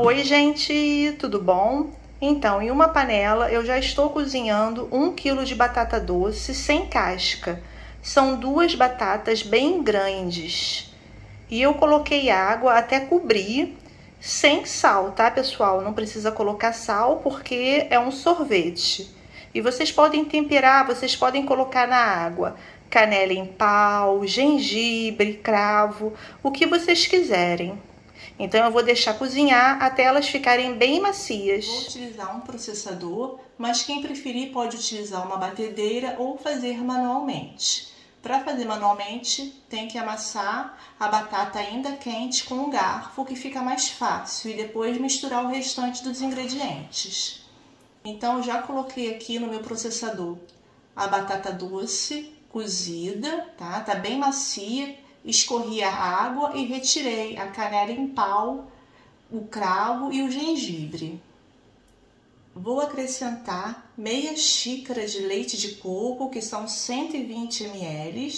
Oi gente, tudo bom? Então, em uma panela eu já estou cozinhando 1 kg de batata doce sem casca. São 2 batatas bem grandes. E eu coloquei água até cobrir, sem sal, tá pessoal? Não precisa colocar sal porque é um sorvete. E vocês podem temperar, vocês podem colocar na água canela em pau, gengibre, cravo, o que vocês quiserem. Então eu vou deixar cozinhar até elas ficarem bem macias. Vou utilizar um processador, mas quem preferir pode utilizar uma batedeira ou fazer manualmente. Para fazer manualmente, tem que amassar a batata ainda quente com um garfo, que fica mais fácil, e depois misturar o restante dos ingredientes. Então eu já coloquei aqui no meu processador a batata doce cozida, tá? Tá bem macia. Escorri a água e retirei a canela em pau, o cravo e o gengibre. Vou acrescentar meia xícara de leite de coco, que são 120 ml.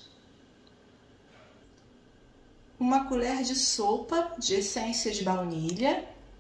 Uma colher de sopa de essência de baunilha.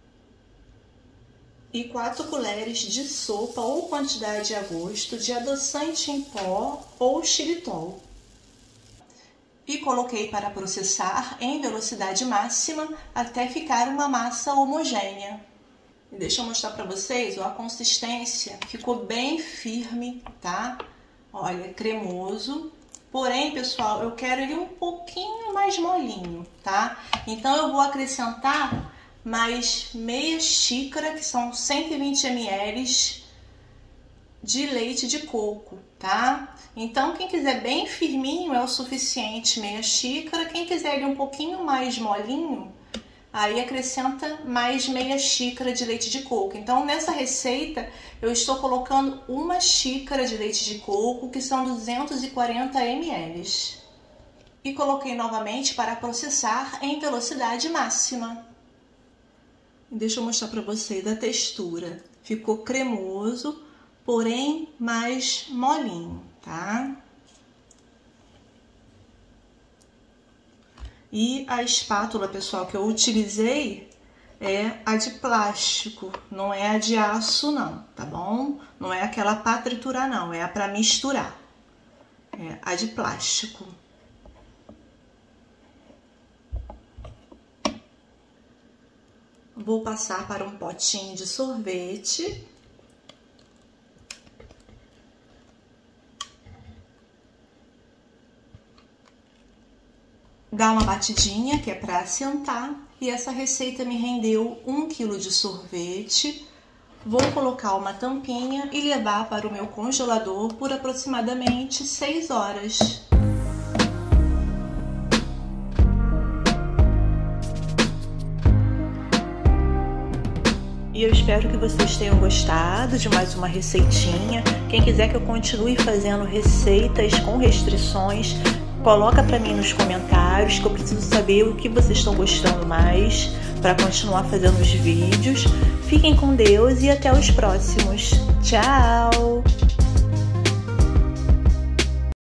E 4 colheres de sopa ou quantidade a gosto de adoçante em pó ou xilitol. E coloquei para processar em velocidade máxima até ficar uma massa homogênea. Deixa eu mostrar para vocês, ó, a consistência ficou bem firme, tá? Olha, cremoso. Porém, pessoal, eu quero ele um pouquinho mais molinho, tá? Então eu vou acrescentar mais meia xícara, que são 120 ml de leite de coco, tá? Então, quem quiser bem firminho é o suficiente, meia xícara. Quem quiser ele um pouquinho mais molinho, aí acrescenta mais meia xícara de leite de coco. Então, nessa receita, eu estou colocando 1 xícara de leite de coco, que são 240 ml. E coloquei novamente para processar em velocidade máxima. Deixa eu mostrar para vocês a textura. Ficou cremoso, porém mais molinho, tá? E a espátula, pessoal, que eu utilizei é a de plástico, não é a de aço não, tá bom? Não é aquela para triturar não, é a para misturar. É a de plástico. Vou passar para um potinho de sorvete. Dá uma batidinha, que é para assentar, e essa receita me rendeu 1 kg de sorvete. Vou colocar uma tampinha e levar para o meu congelador por aproximadamente 6 horas. E eu espero que vocês tenham gostado de mais uma receitinha. Quem quiser que eu continue fazendo receitas com restrições, coloca para mim nos comentários, que eu preciso saber o que vocês estão gostando mais para continuar fazendo os vídeos. Fiquem com Deus e até os próximos. Tchau!